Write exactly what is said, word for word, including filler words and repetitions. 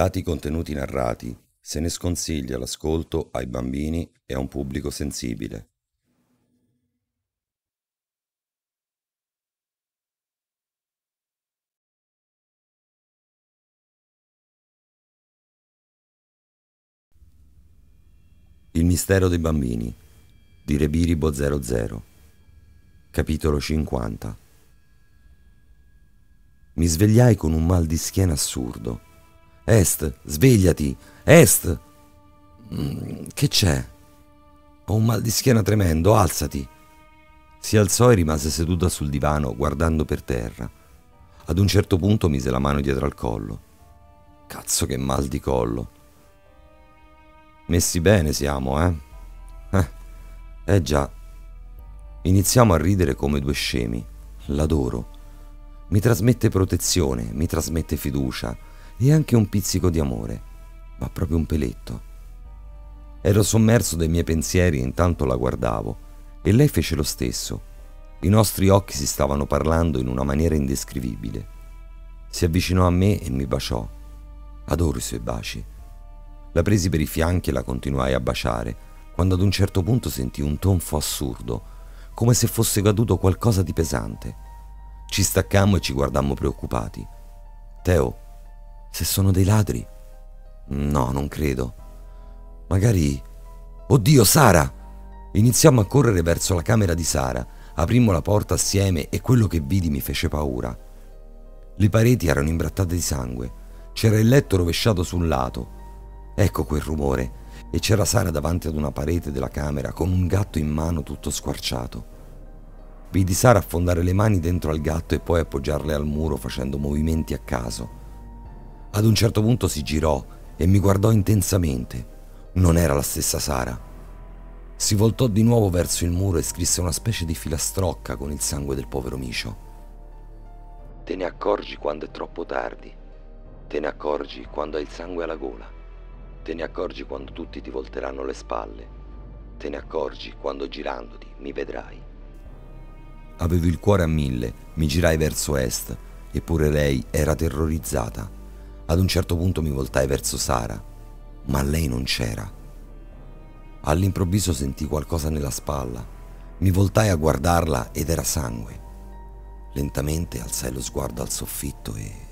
Dati i contenuti narrati, se ne sconsiglia l'ascolto ai bambini e a un pubblico sensibile. Il mistero dei bambini di Rebiribo zero zero. Capitolo cinquanta. Mi svegliai con un mal di schiena assurdo. Est, svegliati! Est! Mm, che c'è? Ho un mal di schiena tremendo, alzati! Si alzò e rimase seduta sul divano, guardando per terra. Ad un certo punto mise la mano dietro al collo. Cazzo che mal di collo! Messi bene siamo, eh? Eh, eh già. Iniziamo a ridere come due scemi. L'adoro. Mi trasmette protezione, mi trasmette fiducia e anche un pizzico di amore, ma proprio un peletto. Ero sommerso dai miei pensieri e intanto la guardavo e lei fece lo stesso. I nostri occhi si stavano parlando in una maniera indescrivibile. Si avvicinò a me e mi baciò. Adoro i suoi baci. La presi per i fianchi e la continuai a baciare, quando ad un certo punto sentii un tonfo assurdo, come se fosse caduto qualcosa di pesante. Ci staccammo e ci guardammo preoccupati. Teo, se sono dei ladri? No, non credo. Magari... Oddio, Sara! Iniziammo a correre verso la camera di Sara, aprimmo la porta assieme e quello che vidi mi fece paura. Le pareti erano imbrattate di sangue, c'era il letto rovesciato sul lato. Ecco quel rumore, e c'era Sara davanti ad una parete della camera con un gatto in mano tutto squarciato. Vidi Sara affondare le mani dentro al gatto e poi appoggiarle al muro facendo movimenti a caso. Ad un certo punto si girò e mi guardò intensamente. Non era la stessa Sara. Si voltò di nuovo verso il muro e scrisse una specie di filastrocca con il sangue del povero micio. Te ne accorgi quando è troppo tardi. Te ne accorgi quando hai il sangue alla gola. Te ne accorgi quando tutti ti volteranno le spalle. Te ne accorgi quando girandoti mi vedrai. Avevo il cuore a mille, mi girai verso est, eppure lei era terrorizzata. Ad un certo punto mi voltai verso Sara, ma lei non c'era. All'improvviso sentii qualcosa nella spalla. Mi voltai a guardarla ed era sangue. Lentamente alzai lo sguardo al soffitto e